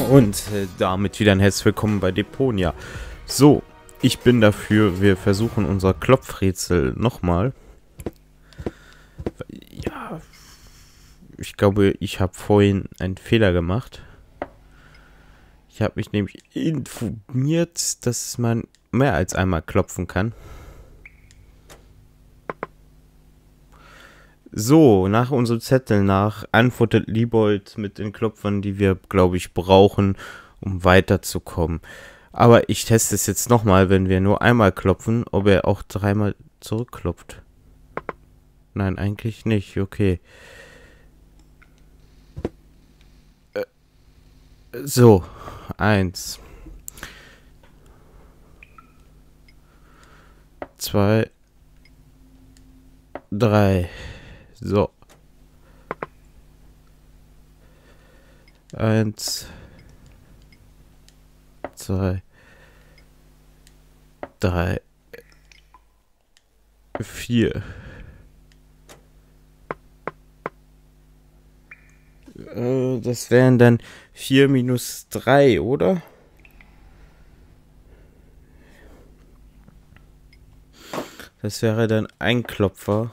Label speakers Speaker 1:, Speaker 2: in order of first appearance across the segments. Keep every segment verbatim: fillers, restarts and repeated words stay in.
Speaker 1: Und äh, damit wieder ein herzlich willkommen bei Deponia. So, ich bin dafür, wir versuchen unser Klopfrätsel nochmal. Ja, ich glaube, ich habe vorhin einen Fehler gemacht. Ich habe mich nämlich informiert, dass man mehr als einmal klopfen kann. So, nach unserem Zettel nach antwortet Liebold mit den Klopfern, die wir, glaube ich, brauchen, um weiterzukommen. Aber ich teste es jetzt nochmal, wenn wir nur einmal klopfen, ob er auch dreimal zurückklopft. Nein, eigentlich nicht. Okay. Äh, so, eins. Zwei. Drei. So. Eins. Zwei. Drei. Vier. Äh, das wären dann vier minus drei, oder? Das wäre dann ein Klopfer.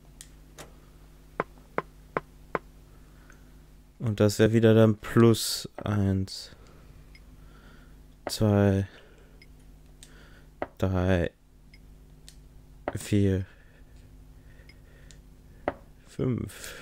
Speaker 1: Und das wäre wieder dann plus eins, zwei, drei, vier, fünf.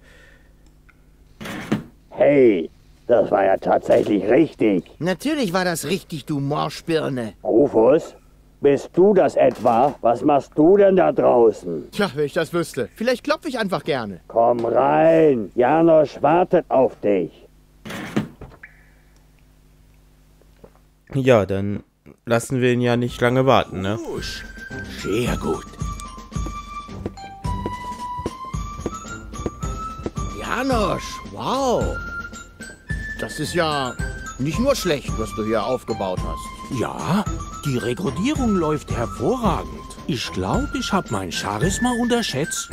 Speaker 2: Hey, das war ja tatsächlich richtig.
Speaker 3: Natürlich war das richtig, du Morschbirne.
Speaker 2: Rufus, bist du das etwa? Was machst du denn da draußen?
Speaker 3: Tja, wenn ich das wüsste. Vielleicht klopfe ich einfach gerne.
Speaker 2: Komm rein, Janosch wartet auf dich.
Speaker 1: Ja, dann lassen wir ihn ja nicht lange warten, ne?
Speaker 3: Sehr gut. Janosch, wow. Das ist ja nicht nur schlecht, was du hier aufgebaut hast.
Speaker 4: Ja, die Rekrutierung läuft hervorragend. Ich glaube, ich habe mein Charisma unterschätzt.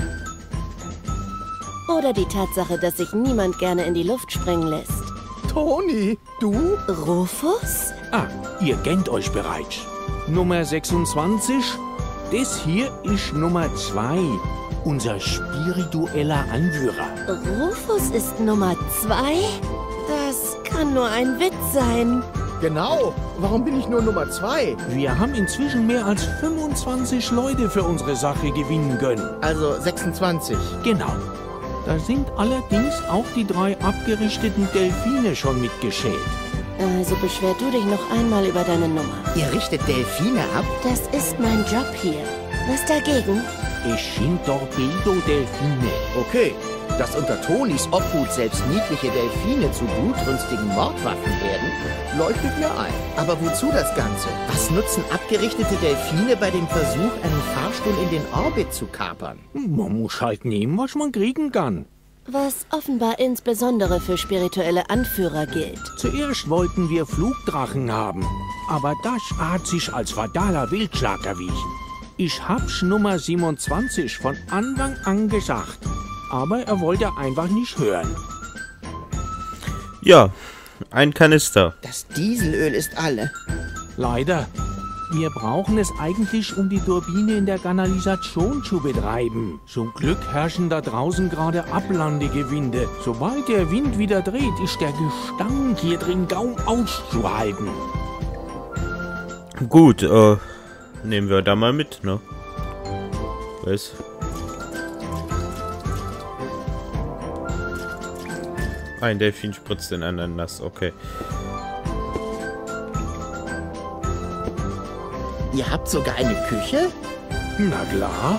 Speaker 5: Oder die Tatsache, dass sich niemand gerne in die Luft springen lässt.
Speaker 3: Toni, du?
Speaker 5: Rufus?
Speaker 4: Ah, ihr kennt euch bereits. Nummer sechsundzwanzig, das hier ist Nummer zwei, unser spiritueller Anführer.
Speaker 5: Rufus ist Nummer zwei? Das kann nur ein Witz sein.
Speaker 3: Genau. Warum bin ich nur Nummer zwei?
Speaker 4: Wir haben inzwischen mehr als fünfundzwanzig Leute für unsere Sache gewinnen können.
Speaker 3: Also sechsundzwanzig.
Speaker 4: Genau. Da sind allerdings auch die drei abgerichteten Delfine schon mitgeschält.
Speaker 5: Also beschwer du dich noch einmal über deine Nummer.
Speaker 3: Ihr richtet Delfine ab?
Speaker 5: Das ist mein Job hier. Was dagegen?
Speaker 4: Es sind Torpedo-Delfine.
Speaker 3: Okay. Dass unter Tonis Obhut selbst niedliche Delfine zu blutrünstigen Mordwaffen werden, leuchtet mir ein. Aber wozu das Ganze? Was nutzen abgerichtete Delfine bei dem Versuch, einen Fahrstuhl in den Orbit zu kapern?
Speaker 4: Man muss halt nehmen, was man kriegen kann.
Speaker 5: Was offenbar insbesondere für spirituelle Anführer gilt.
Speaker 4: Zuerst wollten wir Flugdrachen haben, aber das hat sich als fataler Wildschlag erwiesen. Ich hab's Nummer siebenundzwanzig von Anfang an gesagt. Aber er wollte einfach nicht hören.
Speaker 1: Ja, ein Kanister.
Speaker 3: Das Dieselöl ist alle.
Speaker 4: Leider. Wir brauchen es eigentlich, um die Turbine in der Kanalisation zu betreiben. Zum Glück herrschen da draußen gerade Ablandegewinde. Sobald der Wind wieder dreht, ist der Gestank hier drin kaum auszuhalten.
Speaker 1: Gut, äh, nehmen wir da mal mit, ne? Was? Ein Delfin spritzt den anderen nass, okay.
Speaker 3: Ihr habt sogar eine Küche?
Speaker 4: Na klar.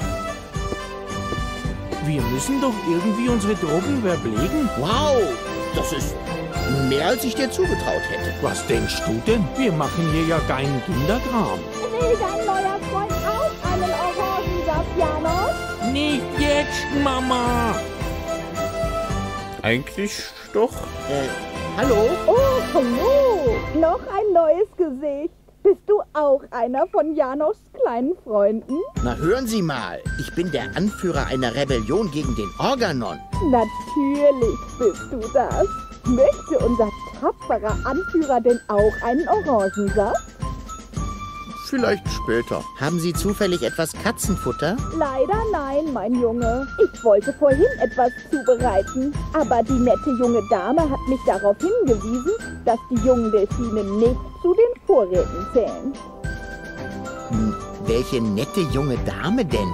Speaker 4: Wir müssen doch irgendwie unsere Drogen verpflegen.
Speaker 3: Wow, das ist mehr, als ich dir zugetraut hätte.
Speaker 4: Was denkst du denn? Wir machen hier ja keinen Kinderkram.
Speaker 6: Will dein neuer Freund auch einen Orangensaft, Janosch?
Speaker 4: Nicht jetzt, Mama!
Speaker 1: Eigentlich doch.
Speaker 3: Äh, hallo?
Speaker 6: Oh, hallo! Noch ein neues Gesicht. Bist du auch einer von Janoschs kleinen Freunden?
Speaker 3: Na hören Sie mal, ich bin der Anführer einer Rebellion gegen den Organon.
Speaker 6: Natürlich bist du das. Möchte unser tapferer Anführer denn auch einen Orangensaft?
Speaker 3: Vielleicht später. Haben Sie zufällig etwas Katzenfutter?
Speaker 6: Leider nein, mein Junge. Ich wollte vorhin etwas zubereiten, aber die nette junge Dame hat mich darauf hingewiesen, dass die jungen Delfine nicht zu den Vorräten zählen.
Speaker 3: Hm, welche nette junge Dame denn?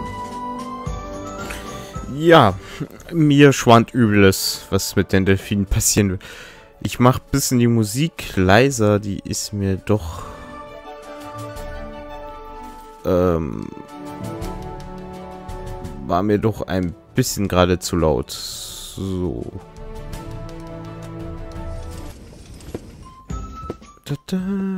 Speaker 1: Ja, mir schwant Übles, was mit den Delfinen passieren wird. Ich mach ein bisschen die Musik leiser, die ist mir doch... Ähm, war mir doch ein bisschen gerade zu laut. So. Tada.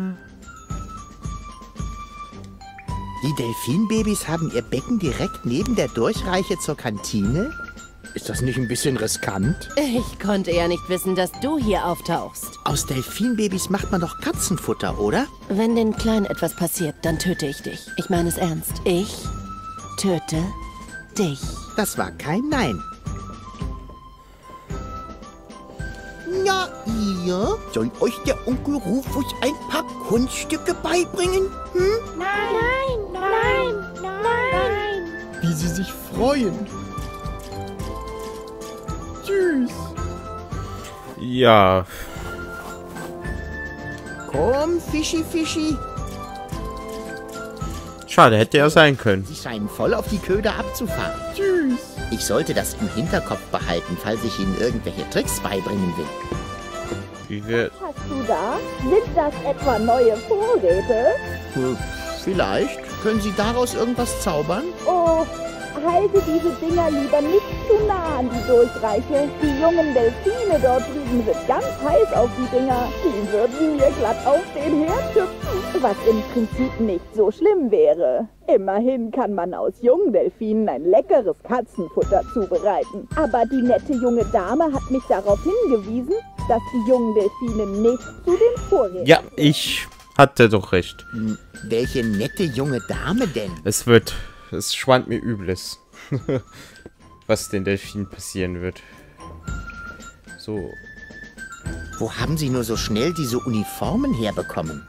Speaker 3: Die Delfinbabys haben ihr Becken direkt neben der Durchreiche zur Kantine? Ist das nicht ein bisschen riskant?
Speaker 5: Ich konnte ja nicht wissen, dass du hier auftauchst.
Speaker 3: Aus Delfinbabys macht man doch Katzenfutter, oder?
Speaker 5: Wenn den Kleinen etwas passiert, dann töte ich dich. Ich meine es ernst. Ich töte dich.
Speaker 3: Das war kein Nein. Na, ihr? Soll euch der Onkel Rufus ein paar Kunststücke beibringen? Hm?
Speaker 7: Nein, nein, nein, nein.
Speaker 3: Wie sie sich freuen. Tschüss.
Speaker 1: Ja.
Speaker 3: Komm, Fischi, Fischi.
Speaker 1: Schade, hätte ja sein können.
Speaker 3: Sie scheinen voll auf die Köder abzufahren.
Speaker 6: Tschüss.
Speaker 3: Ich sollte das im Hinterkopf behalten, falls ich Ihnen irgendwelche Tricks beibringen will.
Speaker 1: Wie wir...
Speaker 6: Hast du da? Sind das etwa neue Vorräte?
Speaker 3: Hm, vielleicht. Können Sie daraus irgendwas zaubern?
Speaker 6: Oh, halte diese Dinger lieber nicht zu nah an die Durchreiche. Die jungen Delfine dort drüben sind ganz heiß auf die Dinger. Die würden mir glatt auf den Herd hüpfen, was im Prinzip nicht so schlimm wäre. Immerhin kann man aus jungen Delfinen ein leckeres Katzenfutter zubereiten. Aber die nette junge Dame hat mich darauf hingewiesen, dass die jungen Delfine nicht zu den Vorräten...
Speaker 1: Ja, ich hatte doch recht.
Speaker 3: Hm, welche nette junge Dame denn?
Speaker 1: Es wird... Es schwant mir Übles. Was den Delfinen passieren wird. So.
Speaker 3: Wo haben Sie nur so schnell diese Uniformen herbekommen?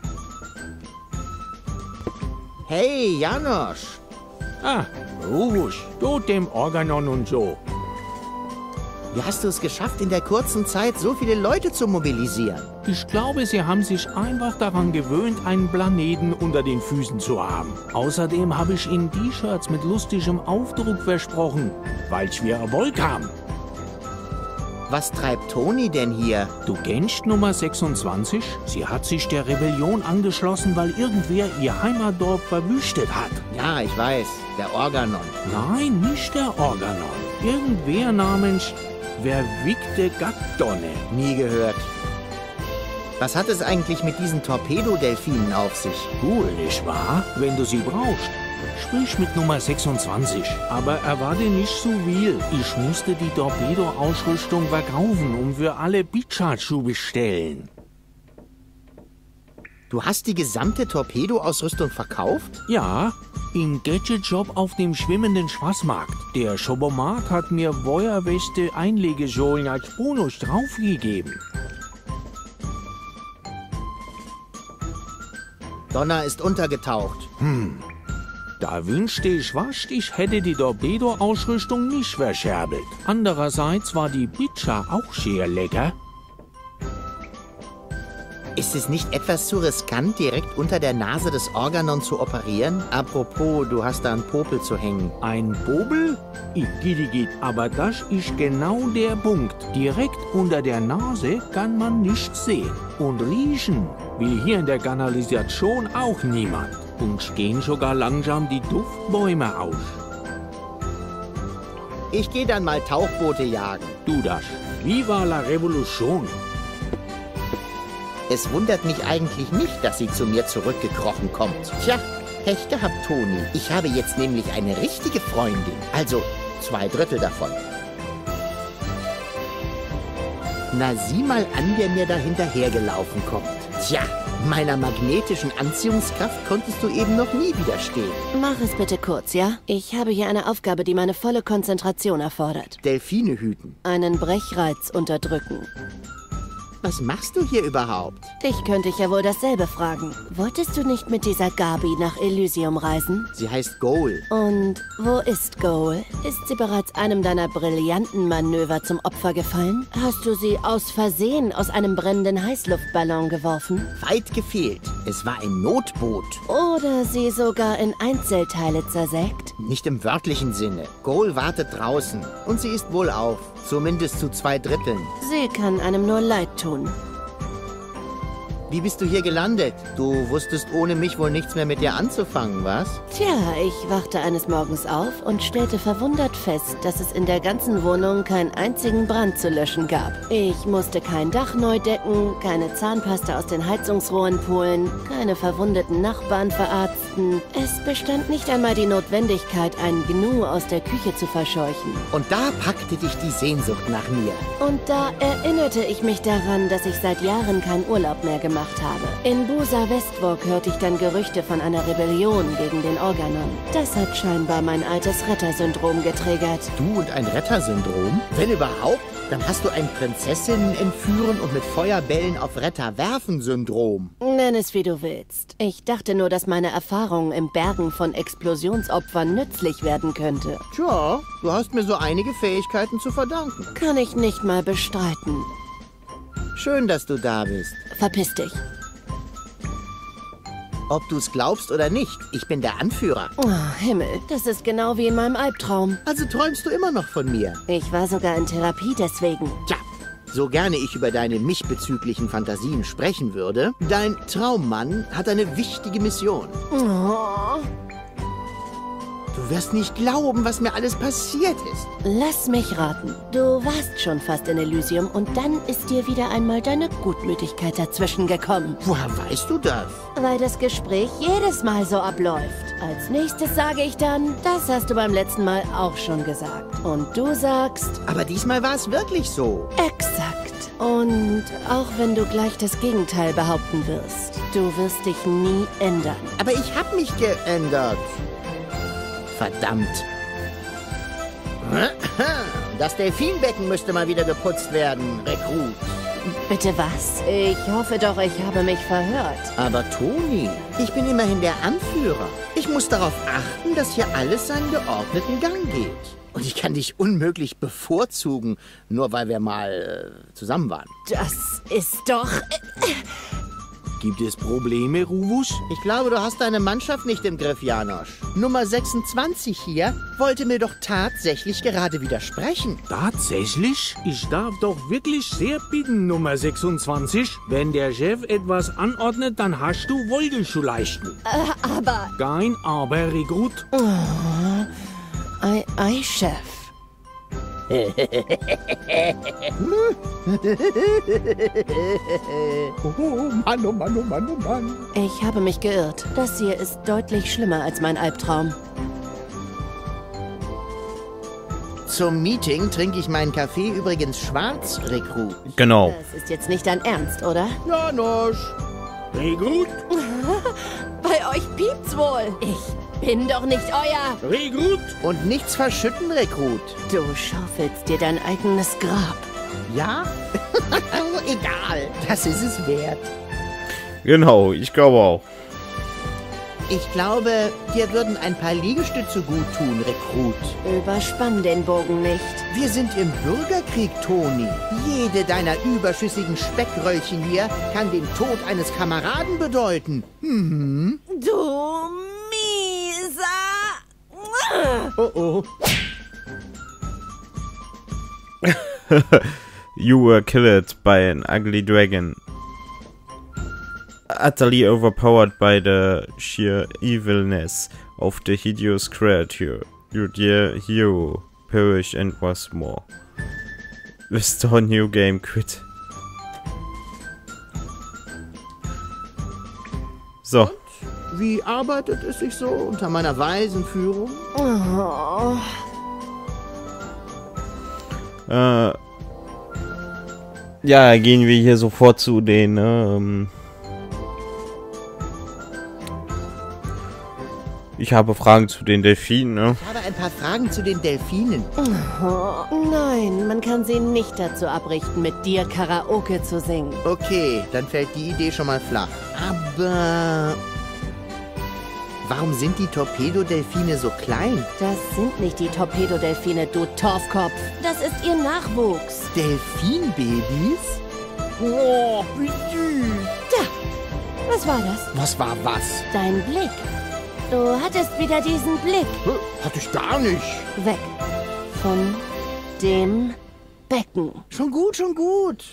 Speaker 3: Hey, Janosch!
Speaker 4: Ah, Rufus, du dem Organon und so.
Speaker 3: Wie hast du es geschafft, in der kurzen Zeit so viele Leute zu mobilisieren?
Speaker 4: Ich glaube, sie haben sich einfach daran gewöhnt, einen Planeten unter den Füßen zu haben. Außerdem habe ich ihnen T-Shirts mit lustigem Aufdruck versprochen, weil wir Erfolg haben.
Speaker 3: Was treibt Toni denn hier?
Speaker 4: Du kennst Nummer sechsundzwanzig? Sie hat sich der Rebellion angeschlossen, weil irgendwer ihr Heimatdorf verwüstet hat.
Speaker 3: Ja, ich weiß, der Organon.
Speaker 4: Nein, nicht der Organon. Irgendwer namens Verwickte Gattdonne.
Speaker 3: Nie gehört. Was hat es eigentlich mit diesen Torpedodelfinen auf sich?
Speaker 4: Cool, nicht wahr? Wenn du sie brauchst. Sprich mit Nummer sechsundzwanzig. Aber erwarte nicht so viel. Ich musste die Torpedo-Ausrüstung verkaufen und für alle Bichard zu bestellen.
Speaker 3: Du hast die gesamte Torpedo-Ausrüstung verkauft?
Speaker 4: Ja, im Gadget-Shop auf dem schwimmenden Schwarzmarkt. Der Schobomat hat mir Feuerweste Einlegesohlen als Bonus draufgegeben.
Speaker 3: Donner ist untergetaucht.
Speaker 4: Hm. Da wünschte ich was, ich hätte die Torpedo-Ausrüstung nicht verscherbelt. Andererseits war die Pizza auch sehr lecker.
Speaker 3: Ist es nicht etwas zu riskant, direkt unter der Nase des Organon zu operieren? Apropos, du hast da einen Popel zu hängen.
Speaker 4: Ein Bobel? Igidigit, aber das ist genau der Punkt. Direkt unter der Nase kann man nichts sehen. Und riechen will hier in der Kanalisation auch niemand. Und gehen sogar langsam die Duftbäume aus.
Speaker 3: Ich gehe dann mal Tauchboote jagen.
Speaker 4: Du das. Viva la Revolution!
Speaker 3: Es wundert mich eigentlich nicht, dass sie zu mir zurückgekrochen kommt. Tja, Pech gehabt, Toni. Ich habe jetzt nämlich eine richtige Freundin. Also zwei Drittel davon. Na, sieh mal an, wer mir da hinterhergelaufen kommt. Tja, meiner magnetischen Anziehungskraft konntest du eben noch nie widerstehen.
Speaker 5: Mach es bitte kurz, ja? Ich habe hier eine Aufgabe, die meine volle Konzentration erfordert.
Speaker 3: Delfine hüten.
Speaker 5: Einen Brechreiz unterdrücken.
Speaker 3: Was machst du hier überhaupt?
Speaker 5: Dich könnte ich ja wohl dasselbe fragen. Wolltest du nicht mit dieser Gabi nach Elysium reisen?
Speaker 3: Sie heißt Goal.
Speaker 5: Und wo ist Goal? Ist sie bereits einem deiner brillanten Manöver zum Opfer gefallen? Hast du sie aus Versehen aus einem brennenden Heißluftballon geworfen?
Speaker 3: Weit gefehlt. Es war ein Notboot.
Speaker 5: Oder sie sogar in Einzelteile zersägt?
Speaker 3: Nicht im wörtlichen Sinne. Goal wartet draußen. Und sie ist wohlauf. Zumindest zu zwei Dritteln.
Speaker 5: Sie kann einem nur leid tun.
Speaker 3: Wie bist du hier gelandet? Du wusstest ohne mich wohl nichts mehr mit dir anzufangen, was?
Speaker 5: Tja, ich wachte eines Morgens auf und stellte verwundert fest, dass es in der ganzen Wohnung keinen einzigen Brand zu löschen gab. Ich musste kein Dach neu decken, keine Zahnpasta aus den Heizungsrohren polen, keine verwundeten Nachbarn verarzten. Es bestand nicht einmal die Notwendigkeit, einen Gnu aus der Küche zu verscheuchen.
Speaker 3: Und da packte dich die Sehnsucht nach mir.
Speaker 5: Und da erinnerte ich mich daran, dass ich seit Jahren keinen Urlaub mehr gemacht habe. In Busa Westwalk hörte ich dann Gerüchte von einer Rebellion gegen den Organon. Das hat scheinbar mein altes Rettersyndrom getriggert.
Speaker 3: Du und ein Rettersyndrom? Wenn überhaupt, dann hast du ein Prinzessinnen entführen und mit Feuerbällen auf Retter werfen Syndrom.
Speaker 5: Nenn es wie du willst. Ich dachte nur, dass meine Erfahrung im Bergen von Explosionsopfern nützlich werden könnte.
Speaker 3: Tja, du hast mir so einige Fähigkeiten zu verdanken.
Speaker 5: Kann ich nicht mal bestreiten.
Speaker 3: Schön, dass du da bist.
Speaker 5: Verpiss dich.
Speaker 3: Ob du es glaubst oder nicht, ich bin der Anführer.
Speaker 5: Oh, Himmel, das ist genau wie in meinem Albtraum.
Speaker 3: Also träumst du immer noch von mir?
Speaker 5: Ich war sogar in Therapie deswegen.
Speaker 3: Tja, so gerne ich über deine mich bezüglichen Fantasien sprechen würde, dein Traummann hat eine wichtige Mission.
Speaker 5: Oh.
Speaker 3: Du wirst nicht glauben, was mir alles passiert ist.
Speaker 5: Lass mich raten. Du warst schon fast in Elysium und dann ist dir wieder einmal deine Gutmütigkeit dazwischen gekommen.
Speaker 3: Woher weißt du das?
Speaker 5: Weil das Gespräch jedes Mal so abläuft. Als nächstes sage ich dann, das hast du beim letzten Mal auch schon gesagt. Und du sagst...
Speaker 3: Aber diesmal war es wirklich so.
Speaker 5: Exakt. Und auch wenn du gleich das Gegenteil behaupten wirst, du wirst dich nie ändern.
Speaker 3: Aber ich habe mich geändert. Verdammt. Das Delfinbecken müsste mal wieder geputzt werden, Rekrut.
Speaker 5: Bitte was? Ich hoffe doch, ich habe mich verhört.
Speaker 3: Aber Toni, ich bin immerhin der Anführer. Ich muss darauf achten, dass hier alles seinen geordneten Gang geht. Und ich kann dich unmöglich bevorzugen, nur weil wir mal äh, zusammen waren.
Speaker 5: Das ist doch...
Speaker 4: Gibt es Probleme, Ruvus?
Speaker 3: Ich glaube, du hast deine Mannschaft nicht im Griff, Janosch. Nummer sechsundzwanzig hier wollte mir doch tatsächlich gerade widersprechen.
Speaker 4: Tatsächlich? Ich darf doch wirklich sehr bitten, Nummer sechsundzwanzig. Wenn der Chef etwas anordnet, dann hast du Folge zu leisten.
Speaker 5: Äh, aber...
Speaker 4: Kein Aber, Rekrut.
Speaker 5: Oh, ei, ei, Chef.
Speaker 3: Oh Mann, oh Mann, oh Mann, oh Mann.
Speaker 5: Ich habe mich geirrt. Das hier ist deutlich schlimmer als mein Albtraum.
Speaker 3: Zum Meeting trinke ich meinen Kaffee übrigens schwarz, Rekrut.
Speaker 1: Genau.
Speaker 5: Das ist jetzt nicht dein Ernst, oder?
Speaker 3: Janosch.
Speaker 4: Rekrut?
Speaker 5: Bei euch piept's wohl. Ich bin doch nicht euer.
Speaker 4: Rekrut?
Speaker 3: Und nichts verschütten, Rekrut.
Speaker 5: Du schaufelst dir dein eigenes Grab.
Speaker 3: Ja? Egal, das ist es wert.
Speaker 1: Genau, ich glaube auch.
Speaker 3: Ich glaube, dir würden ein paar Liegestütze gut tun, Rekrut.
Speaker 5: Überspann den Bogen nicht.
Speaker 3: Wir sind im Bürgerkrieg, Toni. Jede deiner überschüssigen Speckröllchen hier kann den Tod eines Kameraden bedeuten. Mhm.
Speaker 5: Du mieser...
Speaker 3: Oh oh.
Speaker 1: You were killed by an ugly dragon. Utterly overpowered by the sheer evilness of the hideous creature. Your dear hero perished and was more. Restore new game quit. So.
Speaker 3: Und wie arbeitet es sich so unter meiner weisen Führung?
Speaker 5: Oh.
Speaker 1: Äh, ja, gehen wir hier sofort zu den ähm, Ich habe Fragen zu den Delfinen, ne?
Speaker 3: Ich habe ein paar Fragen zu den Delfinen.
Speaker 5: Oh, nein, man kann sie nicht dazu abrichten, mit dir Karaoke zu singen.
Speaker 3: Okay, dann fällt die Idee schon mal flach. Aber warum sind die Torpedodelfine so klein?
Speaker 5: Das sind nicht die Torpedodelfine, du Torfkopf. Das ist ihr Nachwuchs.
Speaker 3: Delfinbabys? Oh, wie süß.
Speaker 5: Da, was war das?
Speaker 3: Was war was?
Speaker 5: Dein Blick. Du hattest wieder diesen Blick.
Speaker 3: Hatte ich gar nicht.
Speaker 5: Weg von dem Becken.
Speaker 3: Schon gut, schon gut.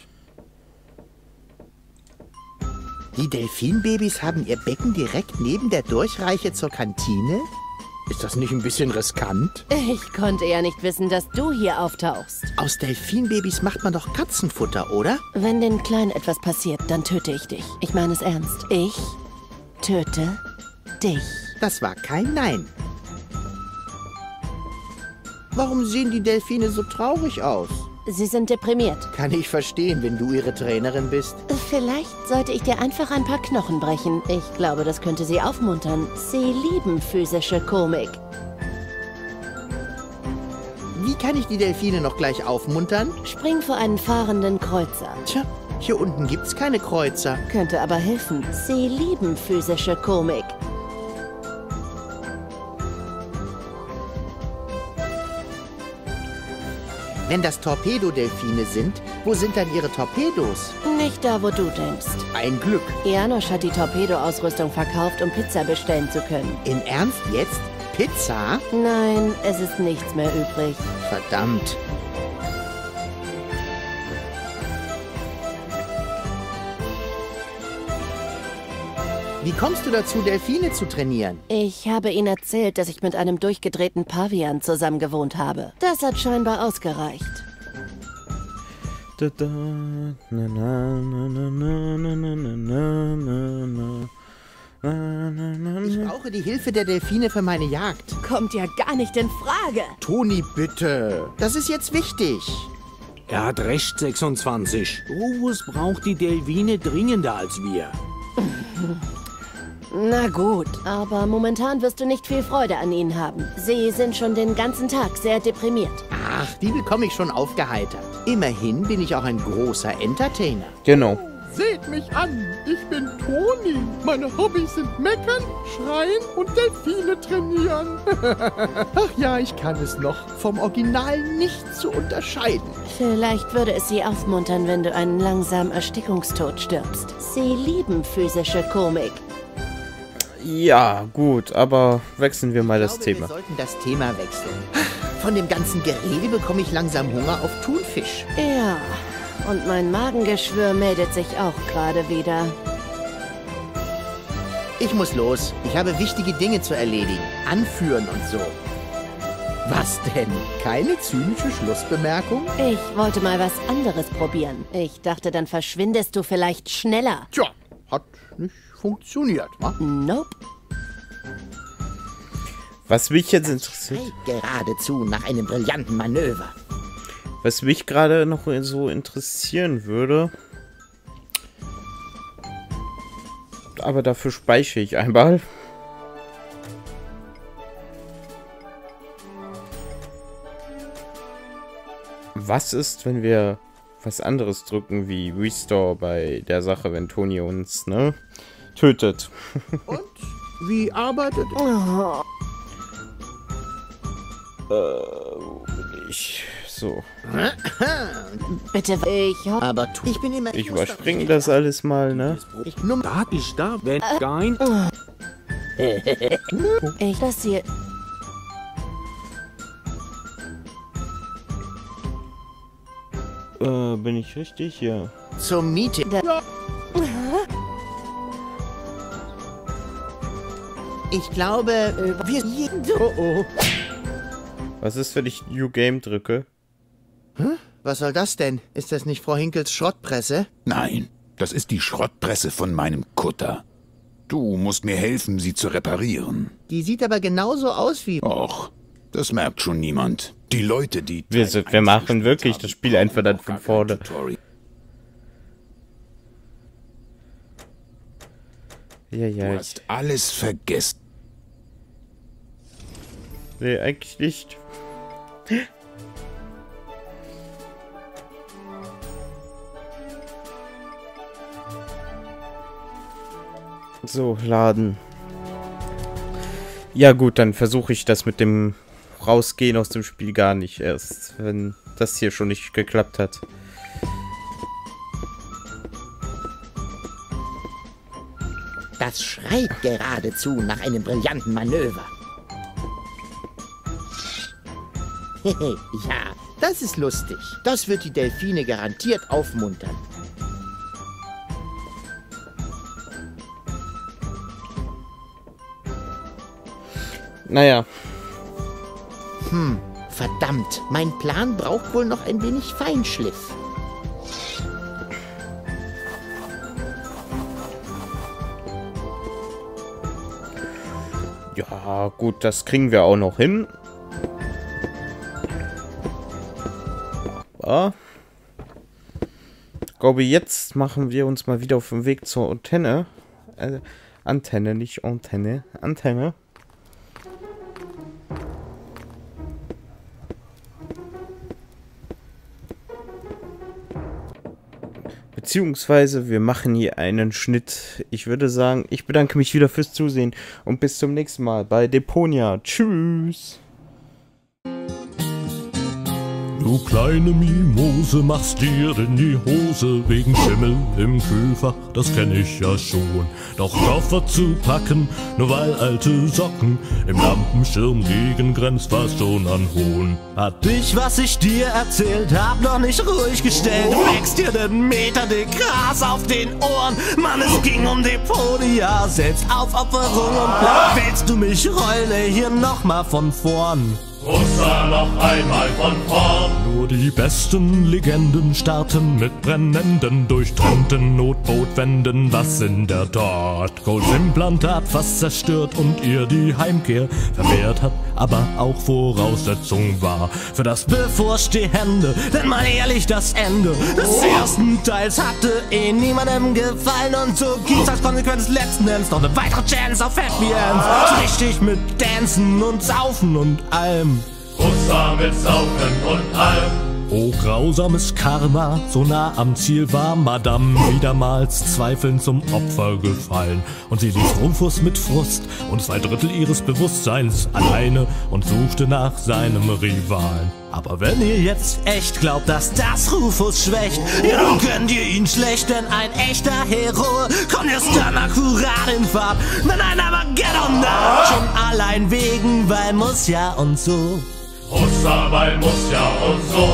Speaker 3: Die Delfinbabys haben ihr Becken direkt neben der Durchreiche zur Kantine? Ist das nicht ein bisschen riskant?
Speaker 5: Ich konnte ja nicht wissen, dass du hier auftauchst.
Speaker 3: Aus Delfinbabys macht man doch Katzenfutter, oder?
Speaker 5: Wenn den Kleinen etwas passiert, dann töte ich dich. Ich meine es ernst. Ich töte dich.
Speaker 3: Das war kein Nein. Warum sehen die Delfine so traurig aus?
Speaker 5: Sie sind deprimiert.
Speaker 3: Kann ich verstehen, wenn du ihre Trainerin bist.
Speaker 5: Vielleicht sollte ich dir einfach ein paar Knochen brechen. Ich glaube, das könnte sie aufmuntern. Sie lieben physische Komik.
Speaker 3: Wie kann ich die Delfine noch gleich aufmuntern?
Speaker 5: Spring vor einen fahrenden Kreuzer.
Speaker 3: Tja, hier unten gibt's keine Kreuzer.
Speaker 5: Könnte aber helfen. Sie lieben physische Komik.
Speaker 3: Wenn das Torpedodelfine sind, wo sind dann ihre Torpedos?
Speaker 5: Nicht da, wo du denkst.
Speaker 3: Ein Glück.
Speaker 5: Janosch hat die Torpedoausrüstung verkauft, um Pizza bestellen zu können.
Speaker 3: Im Ernst jetzt? Pizza?
Speaker 5: Nein, es ist nichts mehr übrig.
Speaker 3: Verdammt. Wie kommst du dazu, Delfine zu trainieren?
Speaker 5: Ich habe ihnen erzählt, dass ich mit einem durchgedrehten Pavian zusammen gewohnt habe. Das hat scheinbar ausgereicht.
Speaker 1: Da, da, na, na, na, na, na, na, na, na, na.
Speaker 3: Ich brauche die Hilfe der Delfine für meine Jagd.
Speaker 5: Kommt ja gar nicht in Frage.
Speaker 3: Toni, bitte. Das ist jetzt wichtig.
Speaker 4: Er hat recht, sechsundzwanzig. Rufus braucht die Delfine dringender als wir.
Speaker 5: Na gut, aber momentan wirst du nicht viel Freude an ihnen haben. Sie sind schon den ganzen Tag sehr deprimiert.
Speaker 3: Ach, die bekomme ich schon aufgeheitert. Immerhin bin ich auch ein großer Entertainer.
Speaker 1: Genau.
Speaker 8: Seht mich an, ich bin Toni. Meine Hobbys sind Meckern, Schreien und Delfine trainieren. Ach ja, ich kann es noch. Vom Original nicht zu unterscheiden.
Speaker 5: Vielleicht würde es sie aufmuntern, wenn du einen langsamen Erstickungstod stirbst. Sie lieben physische Komik.
Speaker 1: Ja, gut, aber wechseln wir mal
Speaker 3: Ich
Speaker 1: das
Speaker 3: glaube,
Speaker 1: Thema.
Speaker 3: Wir sollten das Thema wechseln. Von dem ganzen Gerede bekomme ich langsam Hunger auf Thunfisch.
Speaker 5: Ja, und mein Magengeschwür meldet sich auch gerade wieder.
Speaker 3: Ich muss los. Ich habe wichtige Dinge zu erledigen. Anführen und so. Was denn? Keine zynische Schlussbemerkung?
Speaker 5: Ich wollte mal was anderes probieren. Ich dachte, dann verschwindest du vielleicht schneller.
Speaker 8: Tja, hat nicht funktioniert, wa?
Speaker 5: Nope.
Speaker 1: Was mich jetzt interessiert,
Speaker 3: Hey, geradezu nach einem brillanten Manöver.
Speaker 1: was mich gerade noch so interessieren würde, aber dafür speichere ich einmal. Was ist, wenn wir was anderes drücken wie Restore bei der Sache, wenn Toni uns, ne, tötet?
Speaker 8: Und? Wie arbeitet
Speaker 5: Oh,
Speaker 1: Äh, wo bin ich? So.
Speaker 5: bitte, ich hoffe...
Speaker 3: Aber tu ich bin immer...
Speaker 1: Ich
Speaker 3: muss
Speaker 1: überspringe
Speaker 3: doch-
Speaker 1: das alles mal, ne?
Speaker 3: Ich nur
Speaker 4: Da ist da, wenn kein...
Speaker 5: Ich lasse hier...
Speaker 1: Äh, bin ich richtig? Ja.
Speaker 3: zum Meeting.
Speaker 5: Da-
Speaker 3: Ich glaube, äh, wir... Oh, oh.
Speaker 1: Was ist, wenn ich New Game drücke?
Speaker 3: Was soll das denn? Ist das nicht Frau Hinkels Schrottpresse?
Speaker 9: Nein, das ist die Schrottpresse von meinem Kutter. Du musst mir helfen, sie zu reparieren.
Speaker 3: Die sieht aber genauso aus wie...
Speaker 9: Och, das merkt schon niemand. Die Leute, die...
Speaker 1: Wir,
Speaker 9: Teil
Speaker 1: sind, wir
Speaker 9: eins
Speaker 1: machen
Speaker 9: gespielt
Speaker 1: wirklich
Speaker 9: haben,
Speaker 1: das Spiel einfach dann
Speaker 9: brauchen
Speaker 1: von
Speaker 9: gar kein
Speaker 1: vorne.
Speaker 9: Tutorial.
Speaker 1: Ja, ja.
Speaker 9: Du
Speaker 1: Ich,
Speaker 9: hast alles vergessen.
Speaker 1: Nee, eigentlich nicht. So, laden. Ja gut, dann versuche ich das mit dem Rausgehen aus dem Spiel gar nicht erst, wenn das hier schon nicht geklappt hat.
Speaker 3: Das schreit geradezu nach einem brillanten Manöver. Ja, das ist lustig. Das wird die Delfine garantiert aufmuntern.
Speaker 1: Naja.
Speaker 3: Hm, verdammt. Mein Plan braucht wohl noch ein wenig Feinschliff.
Speaker 1: Ja, gut, das kriegen wir auch noch hin. Aber ich glaube, jetzt machen wir uns mal wieder auf den Weg zur Antenne. Äh, Antenne, nicht Antenne. Antenne. Beziehungsweise wir machen hier einen Schnitt. Ich würde sagen, ich bedanke mich wieder fürs Zusehen und bis zum nächsten Mal bei Deponia. Tschüss!
Speaker 10: Du kleine Mimose, machst dir in die Hose wegen Schimmel im Kühlfach, das kenn ich ja schon. Doch Koffer zu packen, nur weil alte Socken im Lampenschirm liegen, grenzt fast schon an Hohn. Hat dich, was ich dir erzählt hab, noch nicht ruhig gestellt. Du wächst dir den Meter dick Gras auf den Ohren. Mann, es ging um Deponia, selbst auf Opferung und blau. Willst du mich heule hier nochmal von vorn?
Speaker 11: Husser noch einmal von vorn.
Speaker 10: Nur die besten Legenden starten mit brennenden, durchtrennten Notbootwänden. Was sind der dort? Golds Implantat fast zerstört und ihr die Heimkehr verwehrt hat, aber auch Voraussetzung war für das Bevorstehende. Denn mal ehrlich, das Ende des ersten Teils hatte eh niemandem gefallen. Und so gibt's als Konsequenz letzten Endes noch eine weitere Chance auf Happy Ends. So richtig mit Dancen und Saufen und allem.
Speaker 11: Husser mit Saufen und allem.
Speaker 10: Oh, grausames Karma, so nah am Ziel war Madame wiedermals zweifelnd zum Opfer gefallen. Und sie ließ Rufus mit Frust und zwei Drittel ihres Bewusstseins alleine und suchte nach seinem Rivalen. Aber wenn ihr jetzt echt glaubt, dass das Rufus schwächt, ja, dann könnt ihr ihn schlecht, denn ein echter Hero kommt erst dann akkurat in Fahrt, wenn ein Armageddon naht. Schon allein wegen, weil muss ja und so.
Speaker 11: Husser, weil muss ja und so.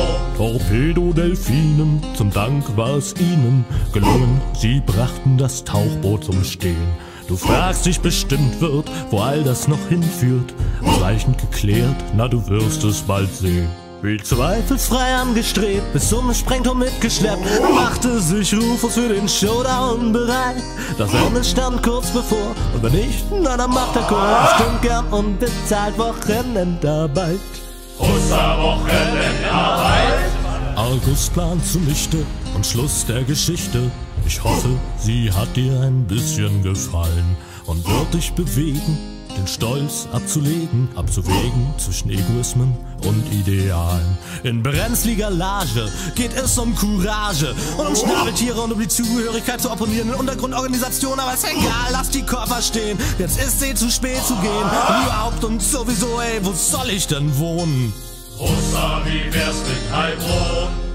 Speaker 10: Torpedo-Delfinen, zum Dank war es ihnen gelungen, sie brachten das Tauchboot zum Stehen. Du fragst dich bestimmt wird, wo all das noch hinführt, ausreichend geklärt, na du wirst es bald sehen. Wie zweifelsfrei angestrebt, bis zum Sprengturm mitgeschleppt, machte sich Rufus für den Showdown bereit. Das Ende stand kurz bevor, und wenn nicht, na dann macht er Kurs, bestimmt gern und bezahlt Wochenendarbeit.
Speaker 11: Husser, Wochenendarbeit.
Speaker 10: Argus-Plan zunichte und Schluss der Geschichte. Ich hoffe, sie hat dir ein bisschen gefallen und wird dich bewegen, den Stolz abzulegen, abzuwägen zwischen Egoismen und Idealen. In brenzliger Lage geht es um Courage und um Schnabeltiere und um die Zugehörigkeit zur opponierenden Untergrundorganisation. Aber ist egal, lass die Koffer stehen, jetzt ist eh zu spät zu gehen. Und überhaupt und sowieso, ey, wo soll ich denn wohnen?
Speaker 11: Husser, wie wär's mit Heilbronn?